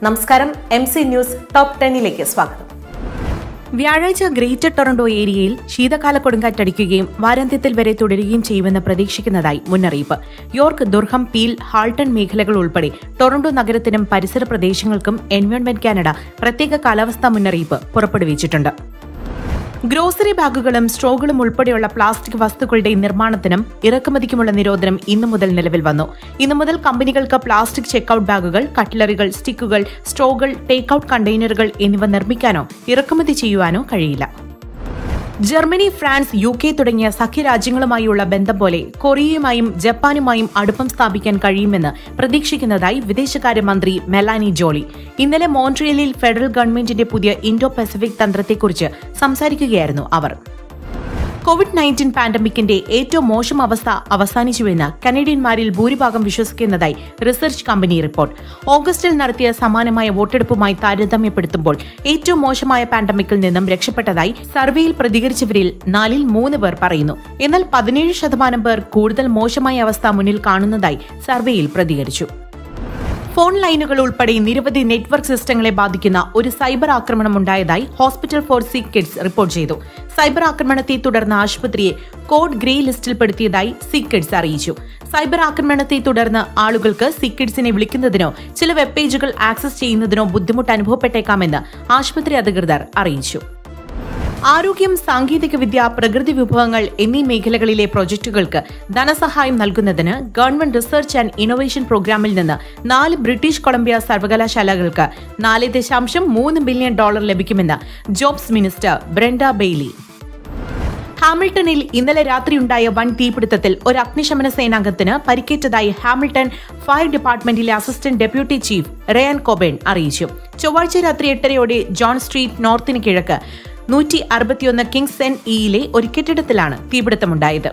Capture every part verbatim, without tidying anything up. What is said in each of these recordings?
നമസ്കാരം. M C news top ടെന്നിലേക്ക് സ്വാഗതം. വ്യാഴാഴ്ച ഗ്രേറ്റർ ടൊറന്റോ ഏരിയയിൽ ശീതകാല കൊടുങ്കാറ്റടിക്കുകയും വാരാന്ത്യത്തിൽ വരെ തുടരുകയും ചെയ്യുമെന്ന് പ്രതീക്ഷിക്കുന്നതായി മുന്നറിയിപ്പ്. യോർക്ക്, ദുർഹം, പീൽ, ഹാൾട്ടൺ മേഖലകൾ ഉൾപ്പെടെ ടൊറന്റോ നഗരത്തിനും പരിസര പ്രദേശങ്ങൾക്കും എൻവയോൺമെന്റ് കാനഡ പ്രത്യേക കാലാവസ്ഥാ മുന്നറിയിപ്പ് പുറപ്പെടുവിച്ചിട്ടുണ്ട്. ഗ്രോസറി ബാഗുകളും സ്ട്രോകളും ഉൾപ്പെടെയുള്ള പ്ലാസ്റ്റിക് വസ്തുക്കളുടെ നിർമ്മാണത്തിനും ഇറക്കുമതിക്കുമുള്ള നിരോധനം ഇന്നു മുതൽ നിലവിൽ വന്നു. ഇന്നു മുതൽ കമ്പനികൾക്ക് പ്ലാസ്റ്റിക് ചെക്കൌട്ട് ബാഗുകൾ, കട്ട്ലറികൾ, സ്റ്റിക്കുകൾ, സ്ട്രോകൾ, ടേക്ക്ഔട്ട് കണ്ടെയ്നറുകൾ എന്നിവ നിർമ്മിക്കാനോ ഇറക്കുമതി ചെയ്യുവാനോ കഴിയില്ല. ജർമ്മനി, ഫ്രാൻസ്, യു കെ തുടങ്ങിയ സഖ്യരാജ്യങ്ങളുമായുള്ള ബന്ധം പോലെ കൊറിയയുമായും ജപ്പാനുമായും അടുപ്പം സ്ഥാപിക്കാൻ കഴിയുമെന്ന് പ്രതീക്ഷിക്കുന്നതായി വിദേശകാര്യമന്ത്രി മെലാനി ജോളി. ഇന്നലെ മോൺട്രിയലിൽ ഫെഡറൽ ഗവൺമെന്റിന്റെ പുതിയ ഇൻഡോ പസഫിക് തന്ത്രത്തെക്കുറിച്ച് സംസാരിക്കുകയായിരുന്നു അവർ. കോവിഡ് നയൻറ്റീൻ പാൻഡമിക്കിന്റെ ഏറ്റവും മോശം അവസ്ഥ അവസാനിച്ചുവെന്ന് കനേഡിയന്മാരിൽ ഭൂരിഭാഗം വിശ്വസിക്കുന്നതായി റിസർച്ച് കമ്പനി റിപ്പോർട്ട്. ഓഗസ്റ്റിൽ നടത്തിയ സമാനമായ വോട്ടെടുപ്പുമായി താരതമ്യപ്പെടുത്തുമ്പോൾ ഏറ്റവും മോശമായ പാൻഡമിക്കിൽ നിന്നും രക്ഷപ്പെട്ടതായി സർവേയിൽ പ്രതികരിച്ചവരിൽ നാലിൽ മൂന്ന് പേർ പറയുന്നു. എന്നാൽ പതിനേഴ് ശതമാനം പേർ കൂടുതൽ മോശമായ അവസ്ഥ മുന്നിൽ കാണുന്നതായി സർവേയിൽ പ്രതികരിച്ചു. ഫോൺ ലൈനുകൾ ഉൾപ്പെടെ നിരവധി നെറ്റ്വർക്ക് സിസ്റ്റങ്ങളെ ബാധിക്കുന്ന ഒരു സൈബർ ആക്രമണം ഉണ്ടായതായി Hospital for Sick Kids report ചെയ്തു. സൈബർ ആക്രമണത്തെ തുടർന്ന് ആശുപത്രിയെ കോഡ് ഗ്രേ ലിസ്റ്റിൽപ്പെടുത്തിയതായി സിക്ക് കിഡ്സ് അറിയിച്ചു. സൈബർ ആക്രമണത്തെ തുടർന്ന് ആളുകൾക്ക് സിക്ക് കിഡ്സിനെ വിളിക്കുന്നതിനോ ചില വെബ് പേജുകൾ ആക്സസ് ചെയ്യുന്നതിനോ ബുദ്ധിമുട്ട് അനുഭവപ്പെട്ടേക്കാമെന്ന് ആശുപത്രി അധികൃതർ അറിയിച്ചു. ആരോഗ്യം, സാങ്കേതികവിദ്യ, പ്രകൃതി വിഭവങ്ങൾ എന്നീ മേഖലകളിലെ പ്രൊജക്ടുകൾക്ക് ധനസഹായം നൽകുന്നതിന് ഗവൺമെന്റ് റിസർച്ച് ആൻഡ് ഇന്നൊവേഷൻ പ്രോഗ്രാമിൽ നിന്ന് നാല് ബ്രിട്ടീഷ് കൊളംബിയ സർവകലാശാലകൾക്ക് നാല് ദശാംശം മൂന്ന് ബില്യൺ ഡോളർ ലഭിക്കുമെന്ന് ജോബ്സ് മിനിസ്റ്റർ ബ്രെൻഡ ബെയ്ലി. ഹാമിൽട്ടണിൽ ഇന്നലെ രാത്രിയുണ്ടായ വൻ തീപിടുത്തത്തിൽ ഒരു അഗ്നിശമന സേനാംഗത്തിന് പരിക്കേറ്റതായി ഹാമിൽട്ടൺ ഫയർ ഡിപ്പാർട്ട്മെന്റിലെ assistant deputy chief Ryan Coburn അറിയിച്ചു. ചൊവ്വാഴ്ച രാത്രി എട്ടരയോടെ ജോൺ സ്ട്രീറ്റ് നോർത്തിന് കിഴക്ക് നൂറ്റി അറുപത്തിയൊന്ന് കിങ്സ് എൻ ഇയിലെ ഒരു കെട്ടിടത്തിലാണ് തീപിടുത്തമുണ്ടായത്.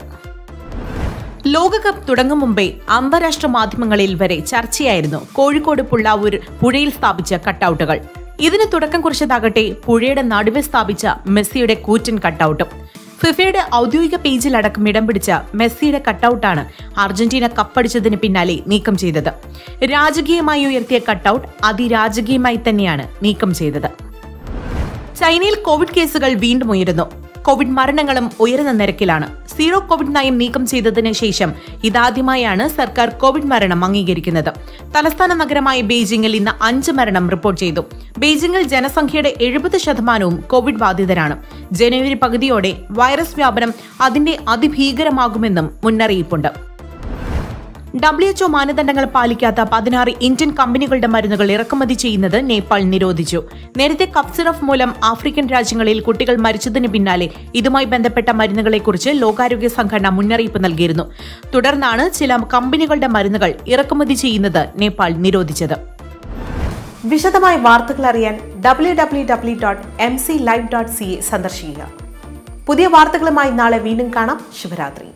ലോകകപ്പ് തുടങ്ങും മുമ്പേ അന്താരാഷ്ട്ര മാധ്യമങ്ങളിൽ വരെ ചർച്ചയായിരുന്നു കോഴിക്കോട് പുള്ളാവൂർ പുഴയിൽ സ്ഥാപിച്ച കട്ടൌട്ടുകൾ. ഇതിന് തുടക്കം കുറിച്ചതാകട്ടെ പുഴയുടെ നടുവെ സ്ഥാപിച്ച മെസ്സിയുടെ കൂറ്റൻ കട്ടൌട്ടും. ഫിഫയുടെ ഔദ്യോഗിക പേജിലടക്കം ഇടം പിടിച്ച മെസ്സിയുടെ കട്ടൌട്ടാണ് അർജന്റീന കപ്പടിച്ചതിന് പിന്നാലെ നീക്കം ചെയ്തത്. രാജകീയമായി ഉയർത്തിയ കട്ടൌട്ട് അതിരാജകീയമായി തന്നെയാണ് നീക്കം ചെയ്തത്. ചൈനയിൽ കോവിഡ് കേസുകൾ വീണ്ടും ഉയരുന്നു. കോവിഡ് മരണങ്ങളും ഉയർന്ന നിരക്കിലാണ്. സീറോ കോവിഡ് നയം നീക്കം ചെയ്തതിന് ശേഷം ഇതാദ്യമായാണ് സർക്കാർ കോവിഡ് മരണം അംഗീകരിക്കുന്നത്. തലസ്ഥാന നഗരമായ ബെയ്ജിംഗിൽ ഇന്ന് അഞ്ച് മരണം റിപ്പോർട്ട് ചെയ്തു. ബെയ്ജിംഗിൽ ജനസംഖ്യയുടെ എഴുപത് ശതമാനവും കോവിഡ് ബാധിതരാണ്. ജനുവരി പകുതിയോടെ വൈറസ് വ്യാപനം അതിന്റെ അതിഭീകരമാകുമെന്നും മുന്നറിയിപ്പുണ്ട്. ഡബ്ല്യു എച്ച്ഒ മാനദണ്ഡങ്ങൾ പാലിക്കാത്ത പതിനാറ് ഇന്ത്യൻ കമ്പനികളുടെ മരുന്നുകൾ ഇറക്കുമതി ചെയ്യുന്നത് നേപ്പാൾ നിരോധിച്ചു. നേരത്തെ കഫ് സിറപ്പ് മൂലം ആഫ്രിക്കൻ രാജ്യങ്ങളിൽ കുട്ടികൾ മരിച്ചതിന് പിന്നാലെ ഇതുമായി ബന്ധപ്പെട്ട മരുന്നുകളെക്കുറിച്ച് ലോകാരോഗ്യ സംഘടന മുന്നറിയിപ്പ് നൽകിയിരുന്നു. തുടർന്നാണ് ചില കമ്പനികളുടെ മരുന്നുകൾ ഇറക്കുമതി ചെയ്യുന്നത് നേപ്പാൾ നിരോധിച്ചത്. വിശദമായ വാർത്തകൾ അറിയാൻ W W W dot M C live dot C A സന്ദർശിക്കുക. പുതിയ വാർത്തകളുമായി നാളെ വീണ്ടും കാണാം. ശുഭരാത്രി.